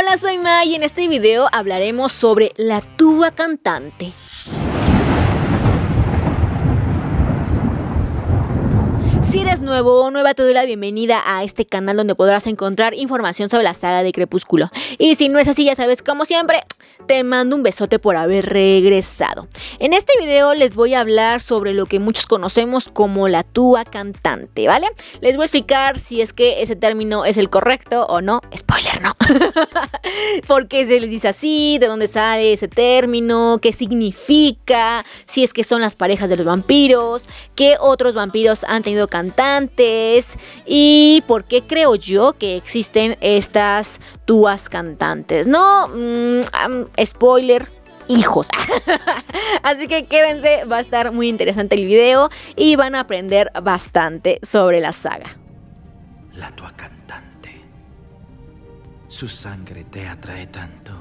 Hola, soy May y en este video hablaremos sobre la tuba cantante. Si eres nuevo o nueva, te doy la bienvenida a este canal donde podrás encontrar información sobre la saga de Crepúsculo. Y si no es así, ya sabes, como siempre, te mando un besote por haber regresado. En este video les voy a hablar sobre lo que muchos conocemos como la tuba cantante, ¿vale? Les voy a explicar si es que ese término es el correcto o no. Spoiler, no. ¿Por qué se les dice así? ¿De dónde sale ese término? ¿Qué significa? Si es que son las parejas de los vampiros. ¿Qué otros vampiros han tenido cantantes? ¿Y por qué creo yo que existen estas tubas cantantes? No, spoiler, hijos. Así que quédense, va a estar muy interesante el video y van a aprender bastante sobre la saga. La tuba cantante. Su sangre te atrae tanto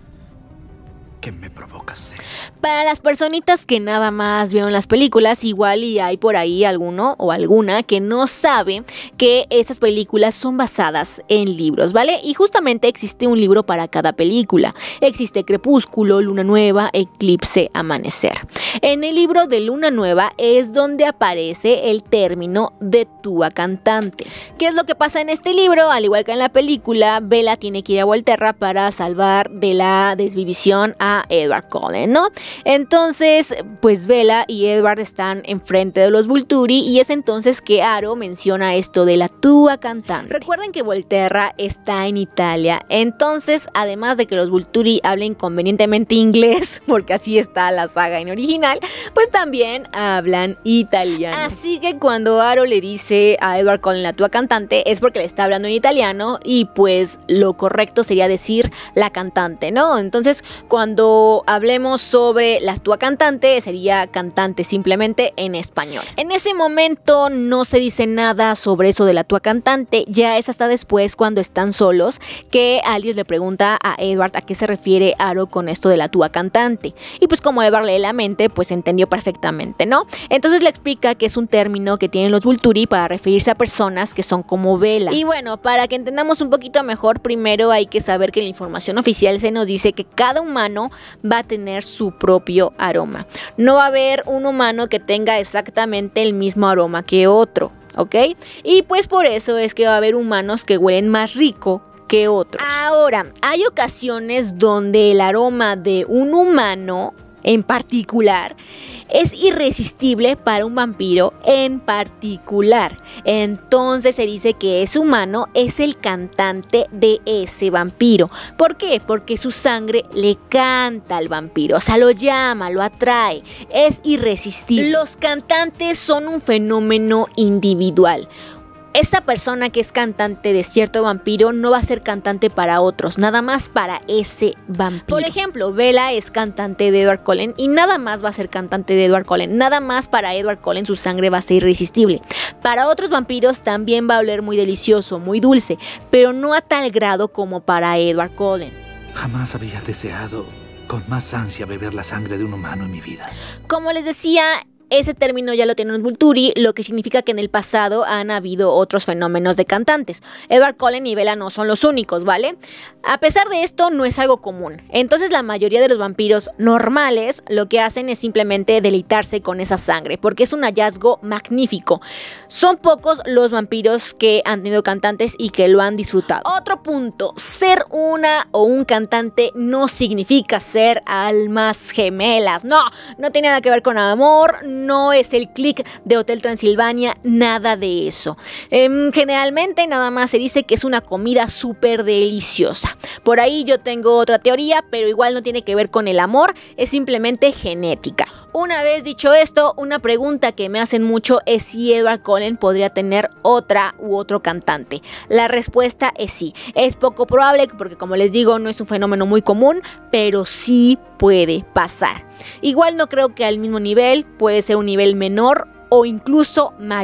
que me provoca sed. Para las personitas que nada más vieron las películas, igual y hay por ahí alguno o alguna que no sabe que esas películas son basadas en libros, ¿vale? Y justamente existe un libro para cada película. Existe Crepúsculo, Luna Nueva, Eclipse, Amanecer. En el libro de Luna Nueva es donde aparece el término de tuba cantante. ¿Qué es lo que pasa en este libro? Al igual que en la película, Bella tiene que ir a Volterra para salvar de la desvivisión a Edward Cullen, ¿no? Entonces, pues Bella y Edward están enfrente de los Volturi y es entonces que Aro menciona esto de la tuba cantante. Recuerden que Volterra está en Italia, entonces además de que los Volturi hablen convenientemente inglés, porque así está la saga en original, pues también hablan italiano. Así que cuando Aro le dice a Edward Cullen la tuba cantante es porque le está hablando en italiano y pues lo correcto sería decir la cantante, ¿no? Entonces cuando hablemos sobre la tuba cantante sería cantante simplemente en español. En ese momento no se dice nada sobre eso de la tuba cantante, ya es hasta después cuando están solos que Alice le pregunta a Edward a qué se refiere Aro con esto de la tuba cantante. Y pues como Edward lee la mente, pues entendió perfectamente, ¿no? Entonces le explica que es un término que tienen los Volturi para referirse a personas que son como Bella. Y bueno, para que entendamos un poquito mejor, primero hay que saber que en la información oficial se nos dice que cada humano va a tener su propio aroma. No va a haber un humano que tenga exactamente el mismo aroma que otro, ¿ok? Y pues por eso es que va a haber humanos que huelen más rico que otros. Ahora, hay ocasiones donde el aroma de un humano en particular es irresistible para un vampiro en particular. Entonces se dice que ese humano es el cantante de ese vampiro. ¿Por qué? Porque su sangre le canta al vampiro, o sea, lo llama, lo atrae, es irresistible. Los cantantes son un fenómeno individual. Esa persona que es cantante de cierto vampiro no va a ser cantante para otros, nada más para ese vampiro. Por ejemplo, Bella es cantante de Edward Cullen y nada más va a ser cantante de Edward Cullen. Nada más para Edward Cullen su sangre va a ser irresistible. Para otros vampiros también va a oler muy delicioso, muy dulce, pero no a tal grado como para Edward Cullen. Jamás había deseado con más ansia beber la sangre de un humano en mi vida. Como les decía, ese término ya lo tienen los Volturi, lo que significa que en el pasado han habido otros fenómenos de cantantes. Edward Cullen y Bella no son los únicos, ¿vale? A pesar de esto, no es algo común. Entonces la mayoría de los vampiros normales lo que hacen es simplemente deleitarse con esa sangre, porque es un hallazgo magnífico. Son pocos los vampiros que han tenido cantantes y que lo han disfrutado. Otro punto, ser una o un cantante no significa ser almas gemelas. No tiene nada que ver con amor, no es el click de Hotel Transilvania, nada de eso. Generalmente nada más se dice que es una comida súper deliciosa. Por ahí yo tengo otra teoría, pero igual no tiene que ver con el amor, es simplemente genética. Una vez dicho esto, una pregunta que me hacen mucho es si Edward Cullen podría tener otra u otro cantante. La respuesta es sí. Es poco probable porque, como les digo, no es un fenómeno muy común, pero sí puede pasar. Igual no creo que al mismo nivel, puede ser un nivel menor o incluso mayor.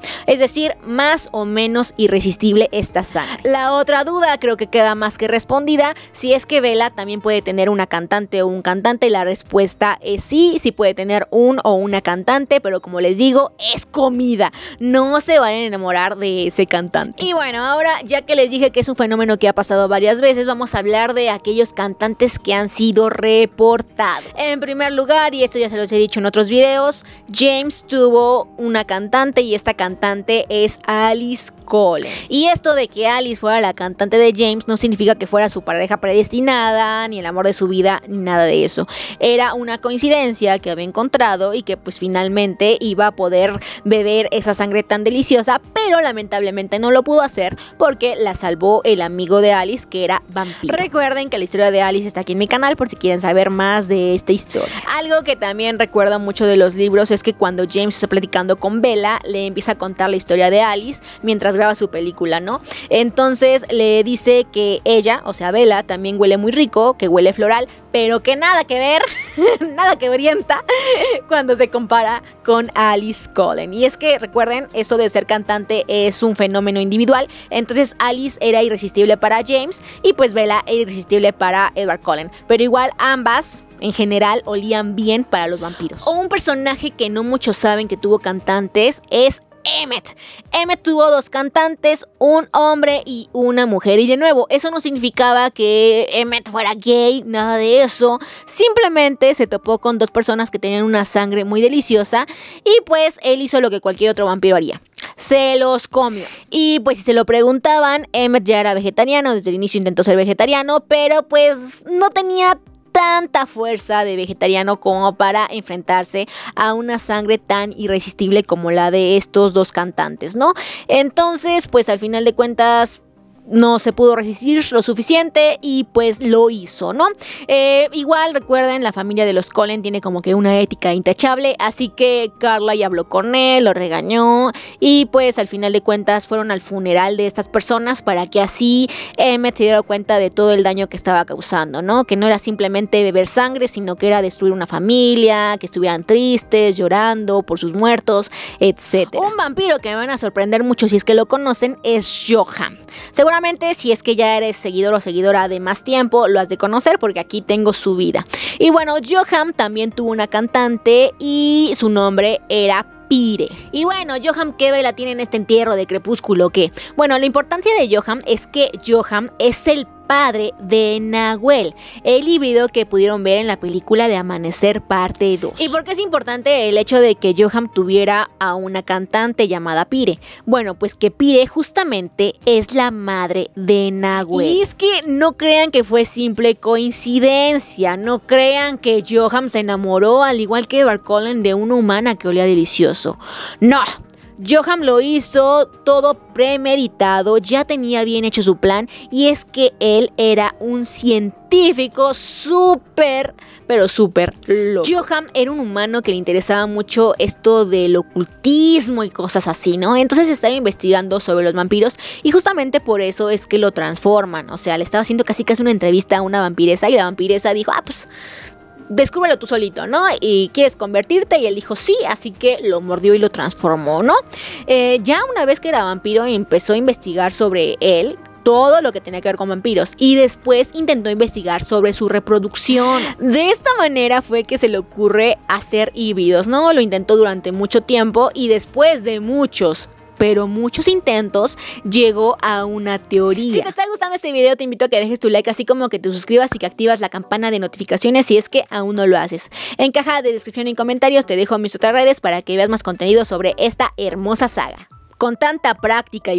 Es decir, más o menos irresistible esta sangre. La otra duda creo que queda más que respondida, si es que Bella también puede tener una cantante o un cantante. La respuesta es sí, sí puede tener un o una cantante, pero como les digo, es comida. No se vayan a enamorar de ese cantante. Y bueno, ahora ya que les dije que es un fenómeno que ha pasado varias veces, vamos a hablar de aquellos cantantes que han sido reportados. En primer lugar, y esto ya se los he dicho en otros videos, James tuvo una cantante y esta cantante es Alice Cullen. Y esto de que Alice fuera la cantante de James no significa que fuera su pareja predestinada, ni el amor de su vida, ni nada de eso. Era una coincidencia que había encontrado y que pues finalmente iba a poder beber esa sangre tan deliciosa, pero lamentablemente no lo pudo hacer porque la salvó el amigo de Alice, que era vampiro. Recuerden que la historia de Alice está aquí en mi canal por si quieren saber más de esta historia. Algo que también recuerda mucho de los libros es que cuando James está platicando con Bella, le empieza a contar la historia de Alice mientras graba su película, ¿no? Entonces le dice que ella, o sea Bella, también huele muy rico, que huele floral, pero que nada que ver, nada que verienta cuando se compara con Alice Cullen. Y es que recuerden, eso de ser cantante es un fenómeno individual, entonces Alice era irresistible para James y pues Bella era irresistible para Edward Cullen, pero igual ambas en general olían bien para los vampiros. O un personaje que no muchos saben que tuvo cantantes es Emmett. Emmett tuvo dos cantantes, un hombre y una mujer. Y de nuevo, eso no significaba que Emmett fuera gay, nada de eso. Simplemente se topó con dos personas que tenían una sangre muy deliciosa y pues él hizo lo que cualquier otro vampiro haría. Se los comió. Y pues si se lo preguntaban, Emmett ya era vegetariano. Desde el inicio intentó ser vegetariano, pero pues no tenía tanta fuerza de vegetariano como para enfrentarse a una sangre tan irresistible como la de estos dos cantantes, ¿no? Entonces, pues al final de cuentas no se pudo resistir lo suficiente y pues lo hizo, ¿no? Igual recuerden, la familia de los Cullen tiene como que una ética intachable, así que Carla ya habló con él, lo regañó y pues al final de cuentas fueron al funeral de estas personas para que así Emmett se diera cuenta de todo el daño que estaba causando, ¿no? Que no era simplemente beber sangre, sino que era destruir una familia, que estuvieran tristes, llorando por sus muertos, etc. Un vampiro que me van a sorprender mucho si es que lo conocen es Johann. Seguramente si es que ya eres seguidor o seguidora de más tiempo, lo has de conocer porque aquí tengo su vida. Y bueno, Johann también tuvo una cantante y su nombre era Pire. Y bueno, Johann, ¿qué vela tiene en este entierro de Crepúsculo? ¿Qué? Bueno, la importancia de Johann es que Johann es el padre de Nahuel, el híbrido que pudieron ver en la película de Amanecer parte 2. ¿Y por qué es importante el hecho de que Johann tuviera a una cantante llamada Pire? Bueno, pues que Pire justamente es la madre de Nahuel. Y es que no crean que fue simple coincidencia, no crean que Johann se enamoró al igual que Edward Cullen de una humana que olía delicioso. No. Johann lo hizo todo premeditado, ya tenía bien hecho su plan y es que él era un científico súper, pero súper loco. Johann era un humano que le interesaba mucho esto del ocultismo y cosas así, ¿no? Entonces estaba investigando sobre los vampiros y justamente por eso es que lo transforman, o sea, le estaba haciendo casi una entrevista a una vampiresa y la vampiresa dijo, pues descúbrelo tú solito, ¿no? Y quieres convertirte, y él dijo sí, así que lo mordió y lo transformó, ¿no? Ya una vez que era vampiro empezó a investigar sobre él, todo lo que tenía que ver con vampiros, y después intentó investigar sobre su reproducción. De esta manera fue que se le ocurre hacer híbridos, ¿no? Lo intentó durante mucho tiempo y después de muchos intentos, llegó a una teoría. Si te está gustando este video, te invito a que dejes tu like, así como que te suscribas y que activas la campana de notificaciones si es que aún no lo haces. En caja de descripción y comentarios te dejo mis otras redes para que veas más contenido sobre esta hermosa saga. Con tanta práctica,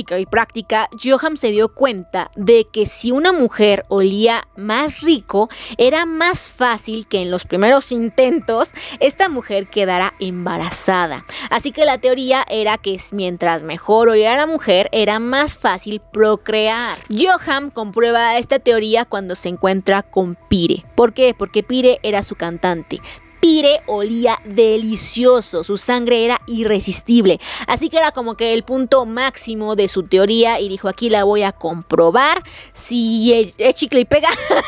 Johann se dio cuenta de que si una mujer olía más rico, era más fácil que en los primeros intentos esta mujer quedara embarazada. Así que la teoría era que mientras mejor oliera la mujer, era más fácil procrear. Johann comprueba esta teoría cuando se encuentra con Pire. ¿Por qué? Porque Pire era su cantante. vampire olía delicioso, su sangre era irresistible, así que era como que el punto máximo de su teoría y dijo, aquí la voy a comprobar, si es chicle y pega,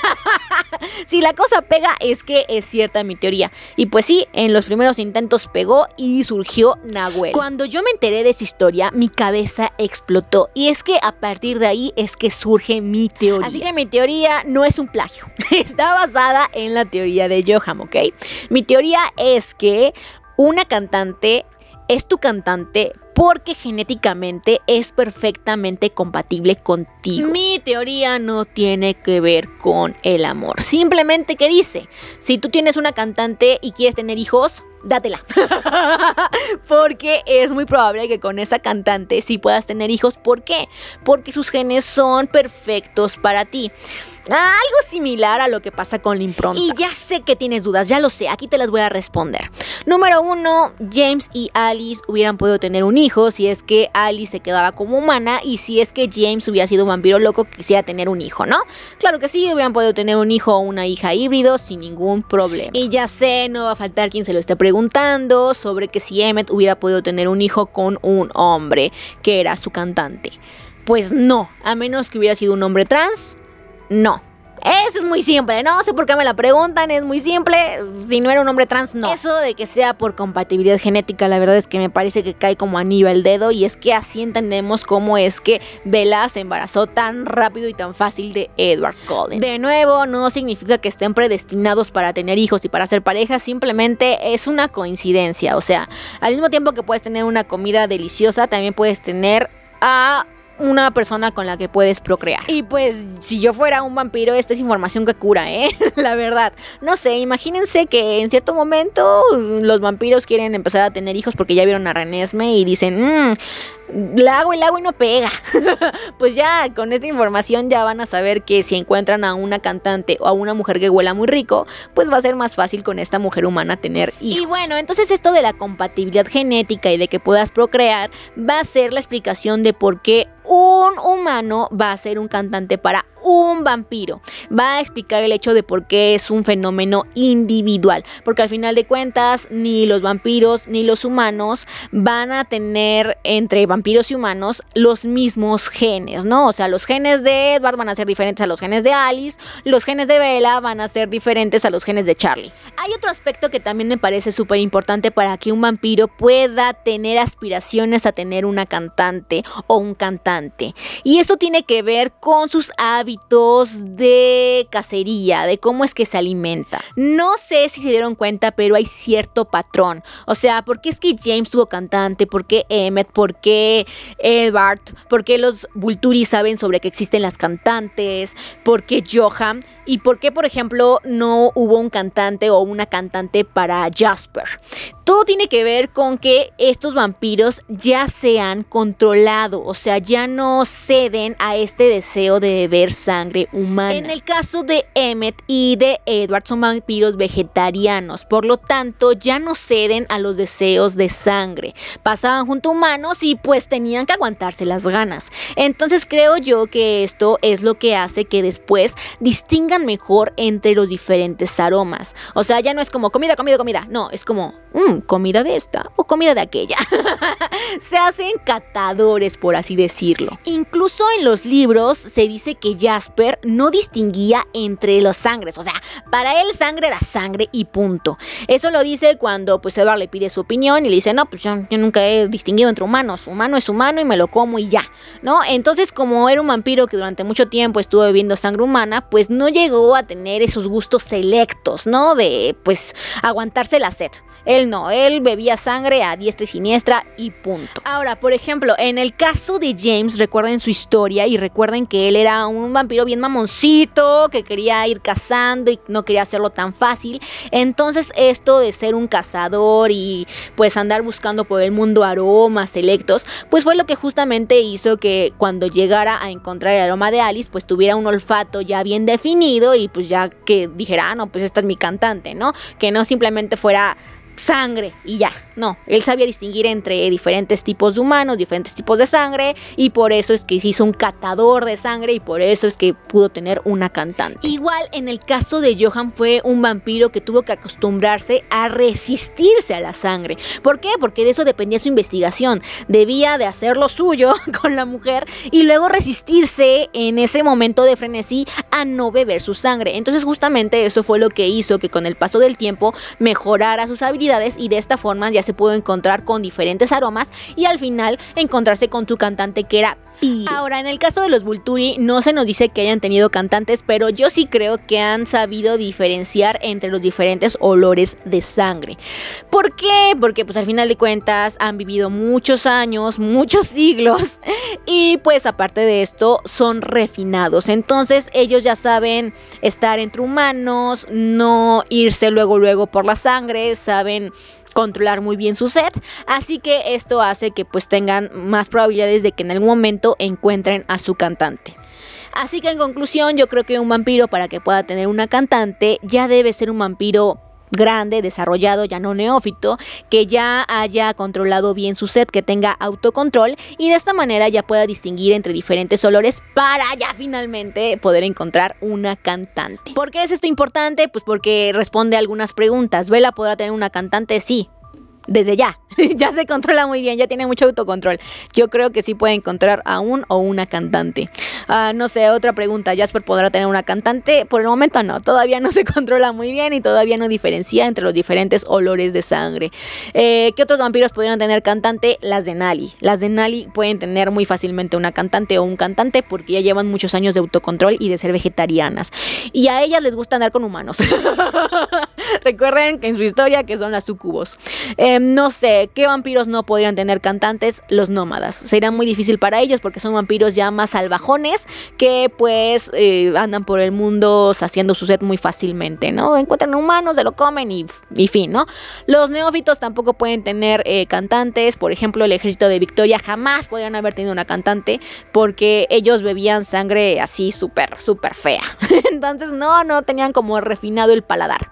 si la cosa pega es que es cierta mi teoría. Y pues sí, en los primeros intentos pegó y surgió Nahuel. Cuando yo me enteré de esa historia, mi cabeza explotó y es que a partir de ahí es que surge mi teoría. Así que mi teoría no es un plagio, está basada en la teoría de Johann, ¿ok? Mi teoría es que una cantante es tu cantante porque genéticamente es perfectamente compatible contigo. Mi teoría no tiene que ver con el amor. Simplemente que dice, si tú tienes una cantante y quieres tener hijos, dátela. Porque es muy probable que con esa cantante sí puedas tener hijos. ¿Por qué? Porque sus genes son perfectos para ti. Algo similar a lo que pasa con la impronta. Y ya sé que tienes dudas, ya lo sé, aquí te las voy a responder. Número 1, James y Alice hubieran podido tener un hijo si es que Alice se quedaba como humana y si es que James hubiera sido un vampiro loco que quisiera tener un hijo, ¿no? Claro que sí, hubieran podido tener un hijo o una hija híbrido sin ningún problema. Y ya sé, no va a faltar quien se lo esté preguntando sobre que si Emmett hubiera podido tener un hijo con un hombre que era su cantante. Pues no, a menos que hubiera sido un hombre trans. No, eso es muy simple, no sé por qué me la preguntan, es muy simple, si no era un hombre trans, no. Eso de que sea por compatibilidad genética, la verdad es que me parece que cae como anillo al dedo y es que así entendemos cómo es que Bella se embarazó tan rápido y tan fácil de Edward Cullen. De nuevo, no significa que estén predestinados para tener hijos y para ser pareja, simplemente es una coincidencia, o sea, al mismo tiempo que puedes tener una comida deliciosa, también puedes tener a una persona con la que puedes procrear. Y pues, si yo fuera un vampiro, esta es información que cura, la verdad. No sé, imagínense que en cierto momento los vampiros quieren empezar a tener hijos porque ya vieron a Renesmee y dicen, la hago y no pega. Pues ya con esta información ya van a saber que si encuentran a una cantante o a una mujer que huela muy rico, pues va a ser más fácil con esta mujer humana tener hijos. Y bueno, entonces esto de la compatibilidad genética y de que puedas procrear va a ser la explicación de por qué un humano va a ser un cantante para un vampiro. Va a explicar el hecho de por qué es un fenómeno individual, porque al final de cuentas ni los vampiros ni los humanos van a tener entre vampiros y humanos los mismos genes, ¿no? O sea, los genes de Edward van a ser diferentes a los genes de Alice, los genes de Bella van a ser diferentes a los genes de Charlie. Hay otro aspecto que también me parece súper importante para que un vampiro pueda tener aspiraciones a tener una cantante o un cantante, y eso tiene que ver con sus hábitos de cacería, de cómo es que se alimenta. No sé si se dieron cuenta, pero hay cierto patrón. O sea, ¿por qué es que James tuvo cantante? ¿Por qué Emmett? ¿Por qué Edward? ¿Por qué los Volturi saben sobre que existen las cantantes? ¿Por qué Johann? ¿Y por qué, por ejemplo, no hubo un cantante o una cantante para Jasper? Todo tiene que ver con que estos vampiros ya se han controlado, o sea, ya no ceden a este deseo de beber sangre humana. En el caso de Emmett y de Edward son vampiros vegetarianos, por lo tanto ya no ceden a los deseos de sangre. Pasaban junto a humanos y pues tenían que aguantarse las ganas. Entonces creo yo que esto es lo que hace que después distingan mejor entre los diferentes aromas. O sea, ya no es como comida, comida, comida, no, es como comida de esta o comida de aquella. Se hacen catadores, por así decirlo. Incluso en los libros se dice que Jasper no distinguía entre los sangres, o sea, para él sangre era sangre y punto. Eso lo dice cuando pues Edward le pide su opinión y le dice, no, pues yo nunca he distinguido entre humanos, humano es humano y me lo como y ya, ¿no? Entonces, como era un vampiro que durante mucho tiempo estuvo bebiendo sangre humana, pues no llegó a tener esos gustos selectos, ¿no? De pues aguantarse la sed. Él no, él bebía sangre a diestra y siniestra y punto. Ahora, por ejemplo, en el caso de James, recuerden su historia y recuerden que él era un vampiro bien mamoncito, que quería ir cazando y no quería hacerlo tan fácil. Entonces esto de ser un cazador y pues andar buscando por el mundo aromas selectos, pues fue lo que justamente hizo que cuando llegara a encontrar el aroma de Alice, pues tuviera un olfato ya bien definido y pues ya que dijera, no, pues esta es mi cantante, ¿no? Que no simplemente fuera sangre y ya. No, él sabía distinguir entre diferentes tipos de humanos, diferentes tipos de sangre, y por eso es que se hizo un catador de sangre y por eso es que pudo tener una cantante. Igual en el caso de Johan fue un vampiro que tuvo que acostumbrarse a resistirse a la sangre. ¿Por qué? Porque de eso dependía su investigación. Debía de hacer lo suyo con la mujer y luego resistirse en ese momento de frenesí a no beber su sangre. Entonces justamente eso fue lo que hizo que con el paso del tiempo mejorara sus habilidades y de esta forma ya se pudo encontrar con diferentes aromas y al final encontrarse con su cantante que era Piro. Ahora, en el caso de los Volturi no se nos dice que hayan tenido cantantes, pero yo sí creo que han sabido diferenciar entre los diferentes olores de sangre. ¿Por qué? Porque pues al final de cuentas han vivido muchos años, muchos siglos y pues aparte de esto son refinados. Entonces ellos ya saben estar entre humanos, no irse luego por la sangre, saben controlar muy bien su sed, así que esto hace que pues tengan más probabilidades de que en algún momento encuentren a su cantante. Así que en conclusión, yo creo que un vampiro, para que pueda tener una cantante, ya debe ser un vampiro grande, desarrollado, ya no neófito, que ya haya controlado bien su sed, que tenga autocontrol y de esta manera ya pueda distinguir entre diferentes olores para ya finalmente poder encontrar una cantante. ¿Por qué es esto importante? Pues porque responde a algunas preguntas. ¿Bella podrá tener una cantante? Sí. Desde ya, ya se controla muy bien, ya tiene mucho autocontrol. Yo creo que sí puede encontrar a un o una cantante. No sé, otra pregunta, ¿Jasper podrá tener una cantante? Por el momento no, todavía no se controla muy bien y todavía no diferencia entre los diferentes olores de sangre. ¿Qué otros vampiros podrían tener cantante? Las Denali. Las Denali pueden tener muy fácilmente una cantante o un cantante porque ya llevan muchos años de autocontrol y de ser vegetarianas. Y a ellas les gusta andar con humanos. Recuerden que en su historia que son las sucubos. No sé, ¿qué vampiros no podrían tener cantantes? Los nómadas. Sería muy difícil para ellos porque son vampiros ya más salvajones que pues andan por el mundo saciando su sed muy fácilmente, ¿no? Encuentran humanos, se lo comen y fin, ¿no? Los neófitos tampoco pueden tener cantantes. Por ejemplo, el ejército de Victoria jamás podrían haber tenido una cantante porque ellos bebían sangre así súper fea. Entonces no tenían como refinado el paladar.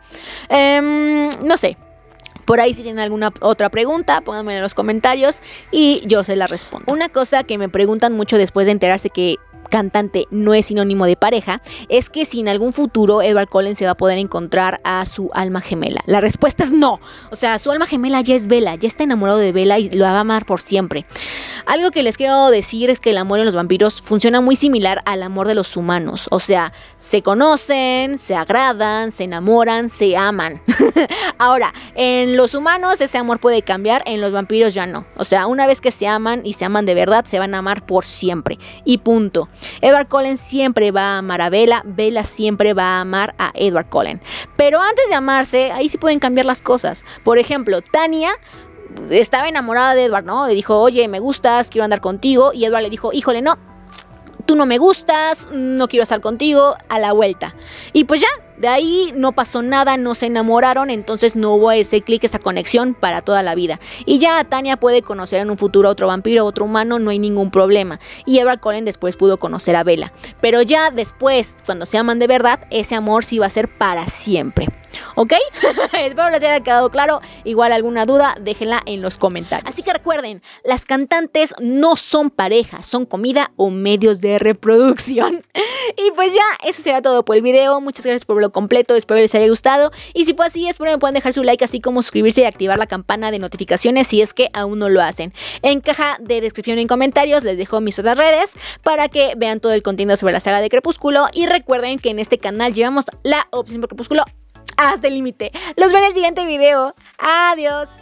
No sé. Por ahí si tienen alguna otra pregunta, pónganmela en los comentarios y yo se la respondo. Una cosa que me preguntan mucho después de enterarse que cantante no es sinónimo de pareja, es que si en algún futuro Edward Cullen se va a poder encontrar a su alma gemela. La respuesta es no. O sea, su alma gemela ya es Bella, ya está enamorado de Bella y lo va a amar por siempre. Algo que les quiero decir es que el amor en los vampiros funciona muy similar al amor de los humanos. O sea, se conocen, se agradan, se enamoran, se aman. Ahora, en los humanos ese amor puede cambiar, en los vampiros ya no. O sea, una vez que se aman y se aman de verdad, se van a amar por siempre. Y punto. Edward Cullen siempre va a amar a Bella, Bella siempre va a amar a Edward Cullen. Pero antes de amarse, ahí sí pueden cambiar las cosas. Por ejemplo, Tanya estaba enamorada de Edward, ¿no? Le dijo, oye, me gustas, quiero andar contigo. Y Edward le dijo, híjole, no, tú no me gustas, no quiero estar contigo, a la vuelta. Y pues ya, de ahí no pasó nada, no se enamoraron, entonces no hubo ese clic, esa conexión para toda la vida. Y ya Tanya puede conocer en un futuro a otro vampiro, a otro humano, no hay ningún problema. Y Edward Cullen después pudo conocer a Bella. Pero ya después, cuando se aman de verdad, ese amor sí va a ser para siempre. ¿Ok? Espero les haya quedado claro. Igual alguna duda, déjenla en los comentarios. Así que recuerden, las cantantes no son parejas, son comida o medios de reproducción. Y pues ya, eso será todo por el video. Muchas gracias por verlo completo, espero les haya gustado. Y si fue así, espero me puedan dejar su like, así como suscribirse y activar la campana de notificaciones si es que aún no lo hacen. En caja de descripción y en comentarios les dejo mis otras redes para que vean todo el contenido sobre la saga de Crepúsculo. Y recuerden que en este canal llevamos la obsesión por Crepúsculo hasta el límite. Los veo en el siguiente video. Adiós.